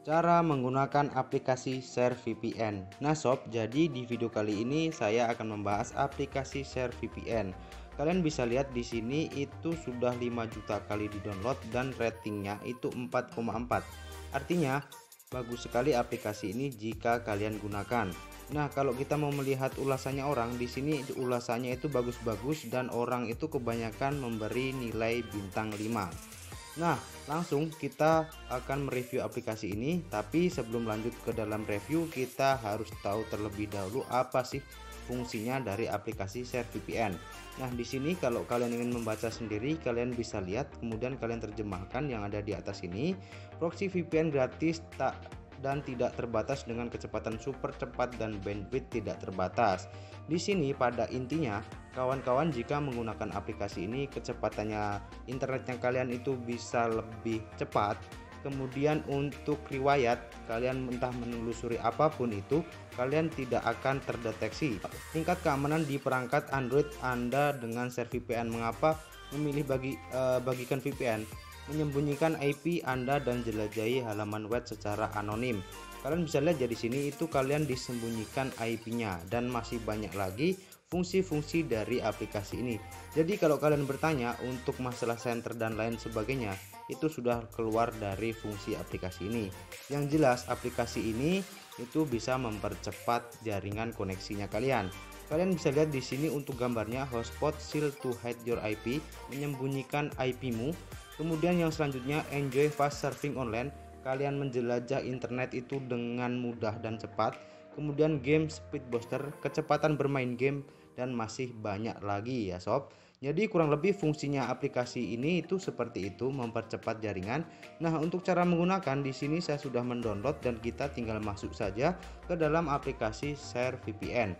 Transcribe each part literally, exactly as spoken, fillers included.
Cara menggunakan aplikasi Share V P N. Nah sob, jadi di video kali ini saya akan membahas aplikasi Share V P N. Kalian bisa lihat di sini itu sudah lima juta kali di-download dan ratingnya itu empat koma empat. Artinya bagus sekali aplikasi ini jika kalian gunakan. Nah, kalau kita mau melihat ulasannya orang, di sini ulasannya itu bagus-bagus dan orang itu kebanyakan memberi nilai bintang lima. Nah, langsung kita akan mereview aplikasi ini, tapi sebelum lanjut ke dalam review kita harus tahu terlebih dahulu apa sih fungsinya dari aplikasi Share V P N. Nah, di sini kalau kalian ingin membaca sendiri, kalian bisa lihat, kemudian kalian terjemahkan yang ada di atas ini. Proxy V P N gratis tak dan tidak terbatas dengan kecepatan super cepat dan bandwidth tidak terbatas. Di sini pada intinya kawan-kawan, jika menggunakan aplikasi ini kecepatannya internetnya kalian itu bisa lebih cepat. Kemudian untuk riwayat kalian entah menelusuri apapun itu, kalian tidak akan terdeteksi. Tingkat keamanan di perangkat Android Anda dengan Share V P N. Mengapa memilih bagi uh, bagikan V P N? Menyembunyikan I P Anda dan jelajahi halaman web secara anonim. Kalian bisa lihat ya di sini itu kalian disembunyikan I P-nya dan masih banyak lagi fungsi-fungsi dari aplikasi ini. Jadi kalau kalian bertanya untuk masalah center dan lain sebagainya, itu sudah keluar dari fungsi aplikasi ini. Yang jelas aplikasi ini itu bisa mempercepat jaringan koneksinya kalian. Kalian bisa lihat di sini untuk gambarnya hotspot shield to hide your I P, menyembunyikan I P-mu. Kemudian yang selanjutnya enjoy fast surfing online, kalian menjelajah internet itu dengan mudah dan cepat. Kemudian game speed booster, kecepatan bermain game, dan masih banyak lagi ya sob. Jadi kurang lebih fungsinya aplikasi ini itu seperti itu, mempercepat jaringan. Nah, untuk cara menggunakan di sini saya sudah mendownload dan kita tinggal masuk saja ke dalam aplikasi Share V P N.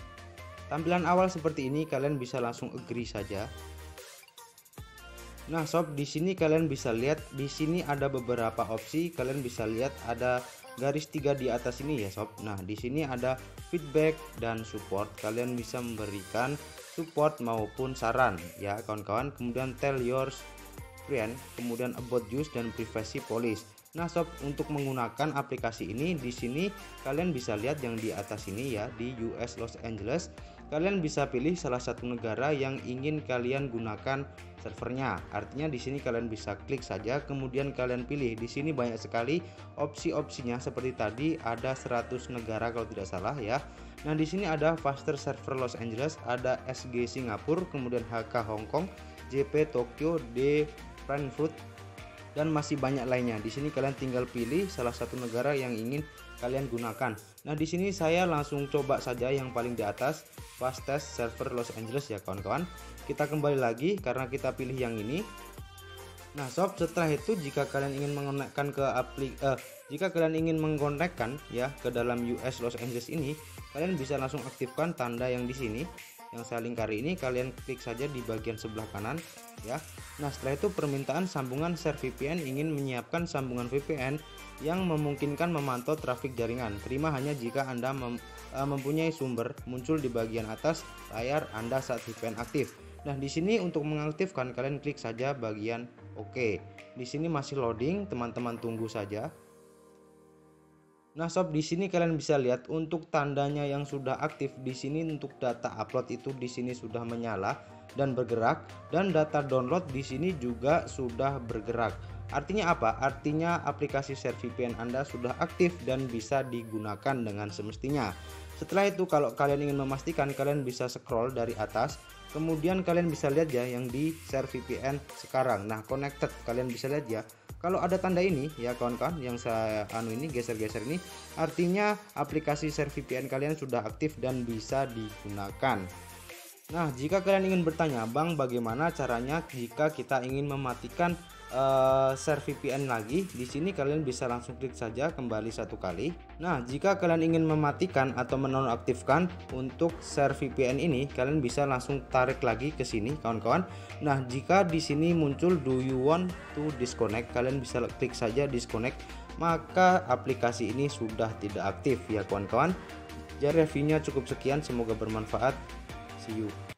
Tampilan awal seperti ini, kalian bisa langsung agree saja. Nah sob, di sini kalian bisa lihat di sini ada beberapa opsi. Kalian bisa lihat ada garis tiga di atas ini ya sob. Nah, di sini ada feedback dan support. Kalian bisa memberikan support maupun saran ya kawan-kawan. Kemudian tell your friend, kemudian about use dan privacy policy. Nah sob, untuk menggunakan aplikasi ini di sini kalian bisa lihat yang di atas ini ya, di U S Los Angeles. Kalian bisa pilih salah satu negara yang ingin kalian gunakan servernya. Artinya di sini kalian bisa klik saja, kemudian kalian pilih. Di sini banyak sekali opsi-opsinya seperti tadi ada seratus negara kalau tidak salah ya. Nah, di sini ada faster server Los Angeles, ada S G Singapura, kemudian H K Hong Kong, J P Tokyo, D Frankfurt, dan masih banyak lainnya. Di sini kalian tinggal pilih salah satu negara yang ingin kalian gunakan. Nah, di sini saya langsung coba saja yang paling di atas, fastest server Los Angeles ya kawan-kawan. Kita kembali lagi karena kita pilih yang ini. Nah sob, setelah itu jika kalian ingin mengonekkan ke aplik eh, jika kalian ingin mengkonekkan ya ke dalam U S Los Angeles ini, kalian bisa langsung aktifkan tanda yang di sini yang saya lingkari ini. Kalian klik saja di bagian sebelah kanan ya. Nah, setelah itu permintaan sambungan Share V P N ingin menyiapkan sambungan V P N yang memungkinkan memantau trafik jaringan. Terima hanya jika Anda mem, uh, mempunyai sumber, muncul di bagian atas layar Anda saat V P N aktif. Nah, di sini untuk mengaktifkan kalian klik saja bagian oke. Di sini masih loading, teman-teman tunggu saja. Nah sob, di sini kalian bisa lihat untuk tandanya yang sudah aktif. Di sini untuk data upload itu di sini sudah menyala dan bergerak, dan data download di sini juga sudah bergerak. Artinya apa? Artinya aplikasi Share V P N Anda sudah aktif dan bisa digunakan dengan semestinya. Setelah itu kalau kalian ingin memastikan, kalian bisa scroll dari atas. Kemudian kalian bisa lihat ya yang di Share V P N sekarang. Nah, connected kalian bisa lihat ya. Kalau ada tanda ini ya kawan-kawan yang saya anu ini geser-geser ini, artinya aplikasi Share V P N kalian sudah aktif dan bisa digunakan. Nah, jika kalian ingin bertanya, Bang, bagaimana caranya jika kita ingin mematikan uh, Share V P N lagi? Di sini kalian bisa langsung klik saja kembali satu kali. Nah, jika kalian ingin mematikan atau menonaktifkan untuk Share V P N ini, kalian bisa langsung tarik lagi ke sini, kawan-kawan. Nah, jika di sini muncul do you want to disconnect, kalian bisa klik saja disconnect, maka aplikasi ini sudah tidak aktif ya kawan-kawan. Jadi reviewnya cukup sekian, semoga bermanfaat. See you.